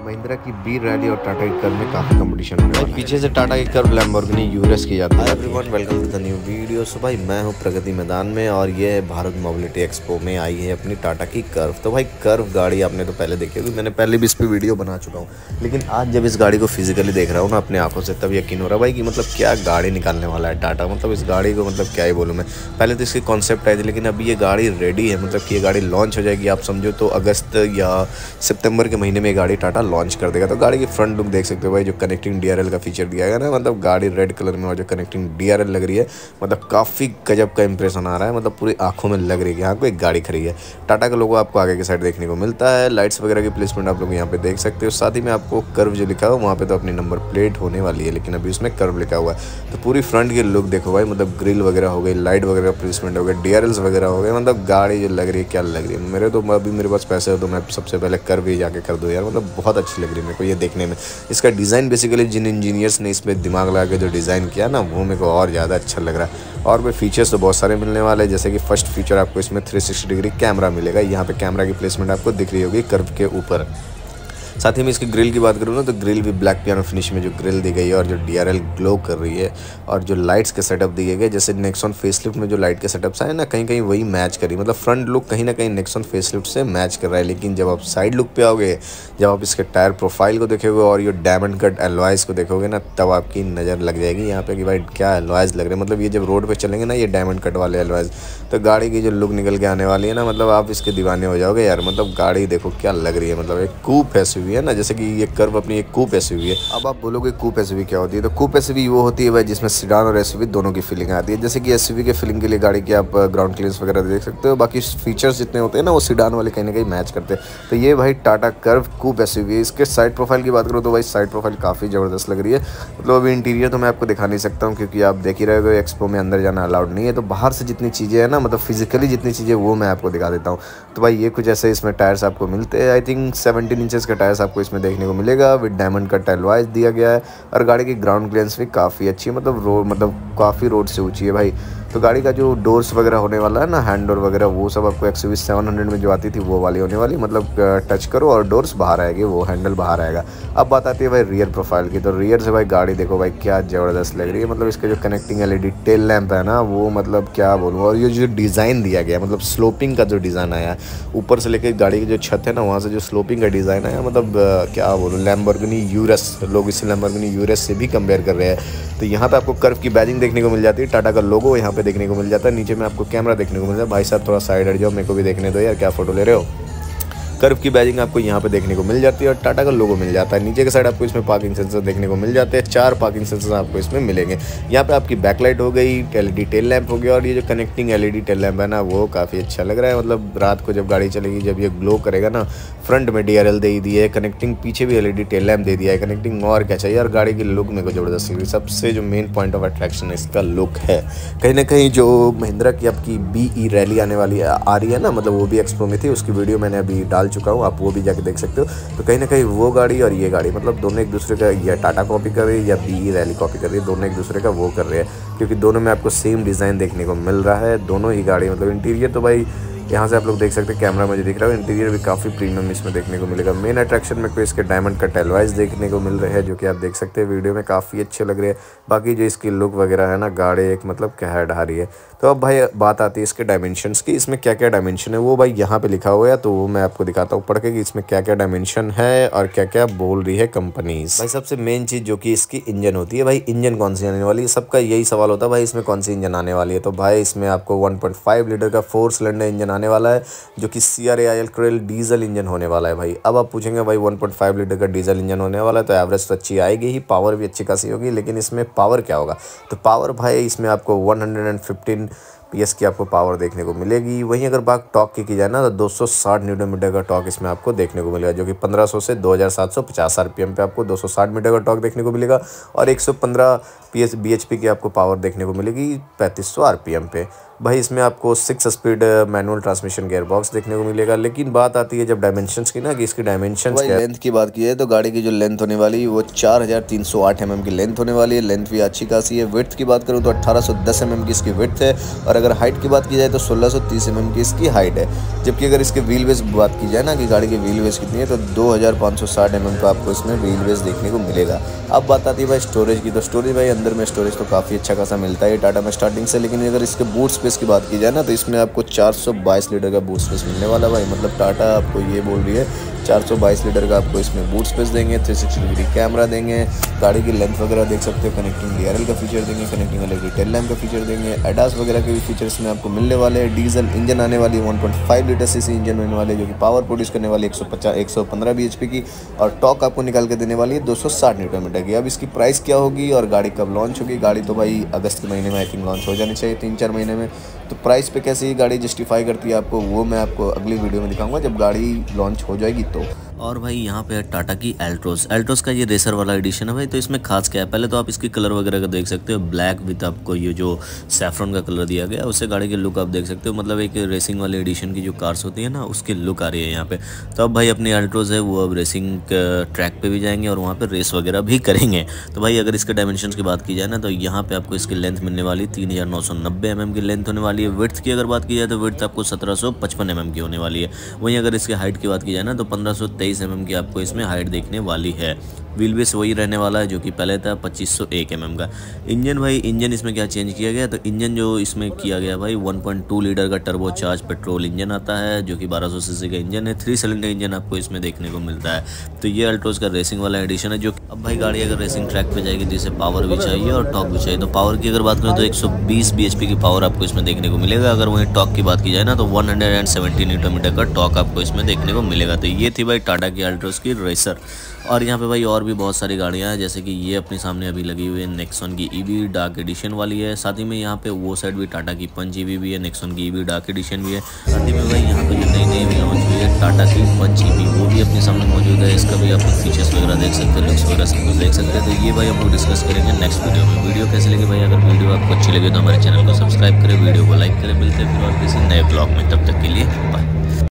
महिंद्रा की B rally और टाटा की कर्व में काफ़ी कंपटीशन होने वाला है। पीछे से टाटा की कर्व लैम्बोर्गिनी यूरेस की जाती है। Everyone welcome to the new video. So भाई मैं हूं प्रगति मैदान में और ये भारत मोबिलिटी एक्सपो में आई है अपनी टाटा की कर्व। तो भाई कर्व गाड़ी आपने तो पहले देखी होगी, मैंने पहले भी इस पर वीडियो बना चुका हूँ, लेकिन आज जब इस गाड़ी को फिजिकली देख रहा हूँ ना अपने आंखों से, तब यकीन हो रहा भाई कि मतलब क्या गाड़ी निकालने वाला है टाटा। मतलब इस गाड़ी को मतलब क्या ही बोलूँ मैं। पहले तो इसकी कॉन्सेप्ट आई थी, लेकिन अभी ये गाड़ी रेडी है। मतलब कि ये गाड़ी लॉन्च हो जाएगी, आप समझो तो अगस्त या सितंबर के महीने में ये गाड़ी टाटा लॉन्च कर देगा। तो गाड़ी की फ्रंट लुक देख सकते हो भाई, जो कनेक्टिंग डीआरएल का फीचर दिया गया ना, मतलब गाड़ी रेड कलर में और जो कनेक्टिंग डीआरएल लग रही है, मतलब काफ़ी गजब का इंप्रेशन आ रहा है। मतलब पूरी आंखों में लग रही है यहाँ को एक गाड़ी खड़ी है। टाटा का लोगो आपको आगे की साइड देखने को मिलता है। लाइट्स वगैरह की प्लेसमेंट आप लोग यहाँ पे देख सकते हो। साथ ही में आपको कर्व जो लिखा हुआ वहाँ पे तो अपनी नंबर प्लेट होने वाली है, लेकिन अभी उसमें कर्व लिखा हुआ है। तो पूरी फ्रंट की लुक देखो भाई, मतलब ग्रिल वगैरह हो गई, लाइट वगैरह प्लेसमेंट हो गई, डीआरएल्स वगैरह हो गए। मतलब गाड़ी जो लग रही है क्या लग रही है। मेरे तो अभी मेरे पास पैसे हो तो मैं सबसे पहले कर्व ही जाके कर दूँ यार। मतलब बहुत अच्छी लग रही है मेरे को ये देखने में। इसका डिज़ाइन बेसिकली जिन इंजीनियर्स ने इसमें दिमाग लगा के जो डिज़ाइन किया ना, वो मेरे को और ज़्यादा अच्छा लग रहा है। और भी फीचर्स तो बहुत सारे मिलने वाले हैं, जैसे कि फर्स्ट फीचर आपको इसमें 360 डिग्री कैमरा मिलेगा। यहाँ पे कैमरा की प्लेसमेंट आपको दिख रही होगी कर्व के ऊपर। साथ ही में इसकी ग्रिल की बात करूँ ना, तो ग्रिल भी ब्लैक पियानो फिनिश में जो ग्रिल दी गई है और जो डीआरएल ग्लो कर रही है, और जो लाइट्स के सेटअप दिए गए, जैसे नेक्सॉन फेसलिफ्ट में जो लाइट के सेटअप्स आए ना, कहीं कहीं वही मैच करी। मतलब फ्रंट लुक कहीं ना कहीं नेक्सॉन फेसलिफ्ट से मैच कर रहा है। लेकिन जब आप साइड लुक पे आओगे, जब आप इसके टायर प्रोफाइल को देखोगे और ये डायमंड कट एलॉयज़ को देखोगे ना, तब आपकी नज़र लग जाएगी यहाँ पे कि भाई क्या एलॉयज़ लग रहे हैं। मतलब ये जब रोड पे चलेंगे ना ये डायमंड कट वाले एलॉयज़, तो गाड़ी की जो लुक निकल के आने वाली है ना, मतलब आप इसके दीवाने हो जाओगे यार। मतलब गाड़ी देखो क्या लग रही है। मतलब एक कूप एसयूवी है ना, जैसे कि ये कर्व अपनी एक कूप एसयूवी है। अब आप बोलोगे कूप एसयूवी क्या होती है, तो कूप एसयूवी वो होती है भाई जिसमें सिडान और एसयूवी दोनों की फीलिंग आती है। जैसे कि एसयूवी के फीलिंग के लिए गाड़ी की आप ग्राउंड क्लियरेंस वगैरह देख सकते हो, बाकी फीचर्स जितने होते हैं ना वो सिडान वाले कहीं ना कहीं मैच करते हैं। तो ये भाई टाटा कर्व कूप एसयूवी है। इसके साइड प्रोफाइल की बात करूँ तो भाई साइड प्रोफाइल काफ़ी ज़बरदस्त लग रही है। मतलब अभी इंटीरियर तो मैं आपको दिखा नहीं सकता हूँ, क्योंकि आप देख ही रहे हो एक्सपो में अंदर जाना अलाउड नहीं है। तो बाहर से जितनी चीज़ें हैं ना, मतलब फिजिकली जितनी चीज़ें, वो मैं आपको दिखा देता हूँ। तो भाई ये कुछ ऐसे इसमें टायर्स आपको मिलते हैं। आई थिंक 17 इंचेस का टायर्स आपको इसमें देखने को मिलेगा विद डायमंड कट एलॉयज़ दिया गया है। और गाड़ी की ग्राउंड क्लियरेंस भी काफ़ी अच्छी है, मतलब काफ़ी रोड से ऊंची है भाई। तो गाड़ी का जो डोर्स वगैरह होने वाला है ना, हैंड डोर वगैरह, वो सब आपको एक्सयूवी 700 में जो आती थी वो वाली होने वाली। मतलब टच करो और डोर्स बाहर आएगी, वो हैंडल बाहर आएगा। अब बात आती है भाई रियर प्रोफाइल की। तो रियर से भाई गाड़ी देखो भाई क्या ज़बरदस्त लग रही है। मतलब इसका जो कनेक्टिंग एलईडी टेल लैंप है ना, वो मतलब क्या बोलूँ। और ये जो डिज़ाइन दिया गया, मतलब स्लोपिंग का जो डिज़ाइन आया ऊपर से लेकर गाड़ी की जो छत है ना, वहाँ से जो स्लोपिंग का डिज़ाइन आया, मतलब क्या बोलूँ, लैम्बोर्गिनी यूरेस, लोग इसे लैम्बोर्गिनी यूरेस से भी कंपेयर कर रहे हैं। तो यहाँ पे आपको कर्व की बैजिंग देखने को मिल जाती है, टाटा का लोगो यहाँ पे देखने को मिल जाता है। नीचे में आपको कैमरा देखने को मिल जाता है। भाई साहब थोड़ा साइड हट जाओ, मेरे को भी देखने दो यार, क्या फोटो ले रहे हो। कर्व की बैजिंग आपको यहाँ पे देखने को मिल जाती है और टाटा का लोगो मिल जाता है। नीचे के साइड आपको इसमें पार्किंग सेंसर देखने को मिल जाते हैं। 4 पार्किंग सेंसर आपको इसमें मिलेंगे। यहाँ पे आपकी बैकलाइट हो गई, एलईडी टेल लैंप हो गया, और ये जो कनेक्टिंग एलईडी टेल लैंप है ना, वो काफ़ी अच्छा लग रहा है। मतलब रात को जब गाड़ी चलेगी, जब ये ग्लो करेगा ना, फ्रंट में डीआरएल दे दी है, कनेक्टिंग पीछे भी एलईडी टेल लैंप दे दिया है, कनेक्टिंग और क्या चाहिए। और गाड़ी की लुक मेरे को ज़बरदस्त लग रही है। सबसे जो मेन पॉइंट ऑफ अट्रैक्शन है इसका लुक है। कहीं ना कहीं जो महिंद्रा की आपकी बीई रैली आने वाली आ रही है ना, मतलब वो भी एक्सपो में थी, उसकी वीडियो मैंने अभी डाल चुका हूँ, आप वो भी जाके देख सकते हो। तो कहीं ना कहीं वो गाड़ी और ये गाड़ी, मतलब दोनों एक दूसरे का, या टाटा कॉपी कर रही है या बीई रैली कॉपी कर रही है, दोनों एक दूसरे का वो कर रहे हैं, क्योंकि दोनों में आपको सेम डिज़ाइन देखने को मिल रहा है। दोनों ही गाड़ी, मतलब इंटीरियर तो भाई यहाँ से आप लोग देख सकते हैं, कैमरा मुझे दिख रहा है, इंटीरियर भी काफ़ी प्रीमियम इसमें देखने को मिलेगा। मेन अट्रैक्शन में कोई इसके डायमंड कट एलॉयज़ देखने को मिल रहे हैं, जो कि आप देख सकते हैं वीडियो में, काफ़ी अच्छे लग रहे हैं। बाकी जो इसकी लुक वगैरह है ना, गाड़ी एक मतलब कह ढा रही है। तो अब भाई बात आती है इसके डायमेंशंस की। इसमें क्या क्या डायमेंशन है वो भाई यहाँ पे लिखा हुआ है, तो वो मैं आपको दिखाता हूँ पढ़ के कि इसमें क्या क्या डायमेंशन है और क्या क्या बोल रही है कंपनीज। भाई सबसे मेन चीज़ जो कि इसकी इंजन होती है, भाई इंजन कौन सी आने वाली है, सबका यही सवाल होता है भाई इसमें कौन सी इंजन आने वाली है। तो भाई इसमें आपको 1.5 लीटर का 4 सिलेंडर इंजन आने वाला है, जो कि CRAIL क्रेल डीजल इंजन होने वाला है भाई। अब आप पूछेंगे भाई 1.5 लीटर का डीजल इंजन होने वाला है, तो एवरेज तो अच्छी आएगी ही, पावर भी अच्छी खासी होगी, लेकिन इसमें पावर क्या होगा। तो पावर भाई इसमें आपको 115 PS की आपको पावर देखने को मिलेगी। वहीं अगर बात टॉर्क की जाए ना, तो 260 न्यूटन मीटर का टॉर्क इसमें आपको देखने को मिलेगा, जो कि 1500 से 2750 RPM पे आपको 260 मीटर का टॉर्क देखने को मिलेगा। और 115 bhp की आपको पावर देखने को मिलेगी 3500 RPM पे। भाई इसमें आपको 6 speed manual transmission gear box देखने को मिलेगा। लेकिन बात आती है जब डायमेंशंस की ना, कि इसकी डायमेंशंस क्या है। लेंथ की बात की है तो गाड़ी की जो लेंथ होने वाली है वो 4308 mm की लेंथ होने वाली है। लेंथ भी अच्छी खासी है। विड्थ की बात करूँ तो 1810 mm की इसकी विड्थ है, और अगर हाइट की बात की जाए तो 1630 mm की इसकी हाइट है। जबकि अगर इसके व्हील बेस बात की जाए ना कि गाड़ी की व्हील बेस कितनी है, तो 2560 mm का आपको इसमें व्हील बेस देखने को मिलेगा। अब बात आती है भाई स्टोरेज की, तो स्टोरेज भाई अंदर में स्टोरेज तो काफ़ी अच्छा खासा मिलता है टाटा में स्टार्टिंग से। लेकिन अगर इसके बूट स्पेस की बात की जाए ना, तो इसमें आपको 422 लीटर का बूट स्पेस मिलने वाला भाई। मतलब टाटा आपको ये बोल रही है 422 लीटर का आपको इसमें बूट स्पेस देंगे, 360 डिग्री कैमरा देंगे, गाड़ी की लेंथ वगैरह देख सकते हो, कनेक्टिंग DRL का फीचर देंगे, कनेक्टिंग इलेक्ट्रिक टेल लैम्प का फीचर देंगे, एडास वगैरह के भी फीचर्स में आपको मिलने वाले हैं। डीजल इंजन आने वाली है, 1.5 लीटर सीसी इंजन होने वाले, जो कि पावर प्रोड्यूस करने वाली 115 bhp की, और टॉर्क आपको निकाल के देने वाली है 260 न्यूटन की। अब इसकी प्राइस क्या होगी और गाड़ी कब लॉन्च होगी? गाड़ी तो भाई अगस्त के महीने में आई थिंक लॉन्च हो जानी चाहिए, 3-4 महीने में। तो प्राइस पे कैसे ये गाड़ी जस्टिफाई करती है आपको, वो मैं आपको अगली वीडियो में दिखाऊंगा जब गाड़ी लॉन्च हो जाएगी तो। और भाई यहाँ पे है टाटा की एल्ट्रोस का ये रेसर वाला एडिशन है भाई। तो इसमें खास क्या है, पहले तो आप इसकी कलर वगैरह का देख सकते हो, ब्लैक विद आपको ये जो सैफ्रॉन का कलर दिया गया है, उससे गाड़ी की लुक आप देख सकते हो। मतलब एक रेसिंग वाले एडिशन की जो कार्स होती है ना, उसकी लुक आ रही है यहाँ पे। तो अब भाई अपनी एल्ट्रोस है वो अब रेसिंग ट्रैक पे भी जाएंगे और वहाँ पे रेस वगैरह भी करेंगे। तो भाई अगर इसके डायमेंशन की बात की जाए ना, तो यहाँ पे आपको इसकी लेंथ मिलने वाली 3990 mm की लेंथ होने वाली है। विड्थ की अगर बात की जाए तो विड्थ आपको 1755 mm की होने वाली है। वहीं अगर इसकी हाइट की बात की जाए ना, तो 1523 mm की आपको इसमें हाइट देखने वाली है। व्हील बेस वही रहने वाला है जो कि पहले था 2501 mm का। इंजन भाई, इंजन इसमें क्या चेंज किया गया, तो इंजन जो इसमें किया गया भाई 1.2 लीटर का टर्बो चार्ज पेट्रोल इंजन आता है, जो कि 1200 सीसी का इंजन है। 3 सिलेंडर इंजन आपको इसमें देखने को मिलता है। तो ये अल्ट्रोस का रेसिंग वाला एडिशन है। जो अब भाई गाड़ी अगर रेसिंग ट्रैक पे जाएगी तो इसे पावर भी चाहिए और टॉर्क भी चाहिए। तो पावर की अगर बात करें तो 120 bhp की पावर आपको इसमें देखने को मिलेगा। अगर वहीं टॉर्क की बात की जाए ना, तो 170 न्यूटन का टॉर्क आपको इसमें देखने को मिलेगा। तो ये थी भाई टाटा की अल्ट्रोस की रेसर। और यहाँ पे भाई और भी बहुत सारी गाड़ियाँ हैं, जैसे कि ये अपने सामने अभी लगी हुई है नेक्सॉन की EV डार्क एडिशन वाली है। साथ ही में यहाँ पे वो साइड भी टाटा की पंच EV भी है, नेक्सॉन की EV डार्क एडिशन भी है। साथ ही में भाई यहाँ पे जो नई EV लॉन्च हुई है टाटा की पंच EV, वो भी अपने सामने मौजूद है। इसका भी आप फीचर्स वगैरह देख सकते हैं, लुक्स वगैरह सब कुछ देख सकते हैं। तो ये भाई हम लोग डिस्कस करेंगे नेक्स्ट वीडियो में। वीडियो कैसे लगे भाई, अगर वीडियो आपको अच्छी लगे तो हमारे चैनल को सब्सक्राइब करें, वीडियो को लाइक करें। मिलते हैं फिर और किसी नए ब्लॉग में, तब तक के लिए बाय।